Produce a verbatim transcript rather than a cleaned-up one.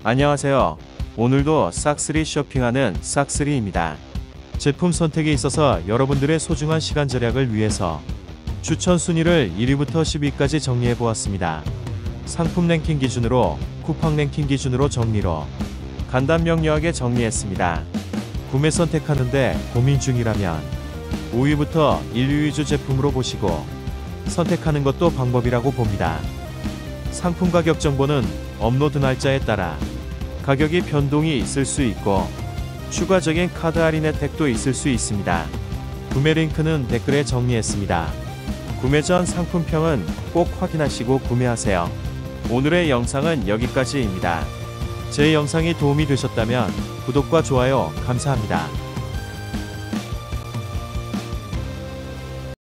안녕하세요. 오늘도 싹쓸이 쇼핑하는 싹쓸이입니다. 제품 선택에 있어서 여러분들의 소중한 시간 절약을 위해서 추천 순위를 일 위부터 십 위까지 정리해 보았습니다. 상품 랭킹 기준으로, 쿠팡 랭킹 기준으로 정리로 간단 명료하게 정리했습니다. 구매 선택하는데 고민 중이라면 오 위부터 일 위 위주 제품으로 보시고 선택하는 것도 방법이라고 봅니다. 상품 가격 정보는 업로드 날짜에 따라 가격이 변동이 있을 수 있고 추가적인 카드 할인 혜택도 있을 수 있습니다. 구매 링크는 댓글에 정리했습니다. 구매 전 상품평은 꼭 확인하시고 구매하세요. 오늘의 영상은 여기까지입니다. 제 영상이 도움이 되셨다면 구독과 좋아요 감사합니다.